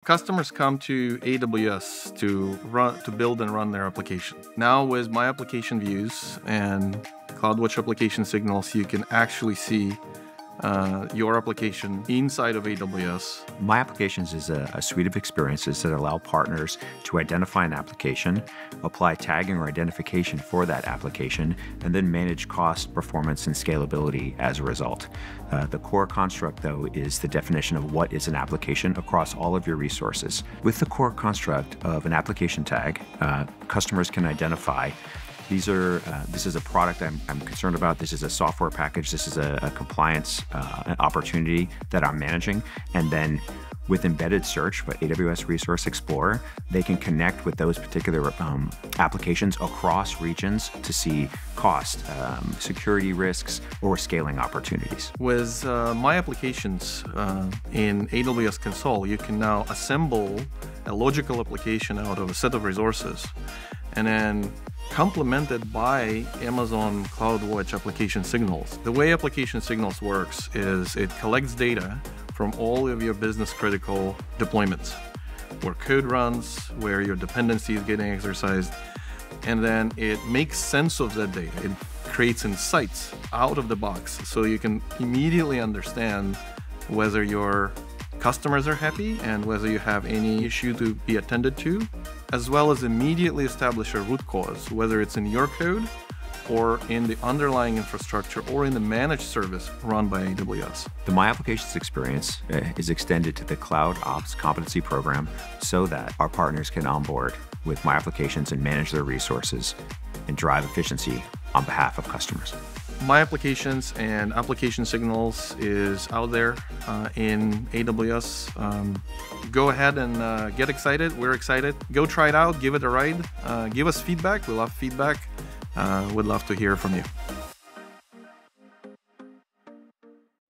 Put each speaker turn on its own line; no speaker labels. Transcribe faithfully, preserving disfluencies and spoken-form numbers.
Customers come to A W S to run, to build and run their application. Now with My Application Views and CloudWatch Application Signals, you can actually see uh, your application inside of A W S.
myApplications is a, a suite of experiences that allow partners to identify an application, apply tagging or identification for that application, and then manage cost, performance, and scalability as a result. Uh, the core construct, though, is the definition of what is an application across all of your resources. With the core construct of an application tag, uh, customers can identify These are, uh, this is a product I'm, I'm concerned about. This is a software package. This is a, a compliance uh, opportunity that I'm managing. And then with embedded search by A W S Resource Explorer, they can connect with those particular um, applications across regions to see cost, um, security risks, or scaling opportunities.
With uh, My Applications uh, in A W S Console, you can now assemble a logical application out of a set of resources and then complemented by Amazon CloudWatch Application Signals. The way Application Signals works is it collects data from all of your business critical deployments, where code runs, where your dependency is getting exercised, and then it makes sense of that data. It creates insights out of the box so you can immediately understand whether your customers are happy and whether you have any issue to be attended to, as well as immediately establish a root cause, whether it's in your code or in the underlying infrastructure or in the managed service run by A W S.
The My Applications experience uh, is extended to the Cloud Ops Competency Program so that our partners can onboard with My Applications and manage their resources and drive efficiency on behalf of customers.
My Applications and Application Signals is out there uh, in A W S. Um, go ahead and uh, get excited. We're excited. Go try it out. Give it a ride. Uh, give us feedback. We love feedback. Uh, we'd love to hear from you.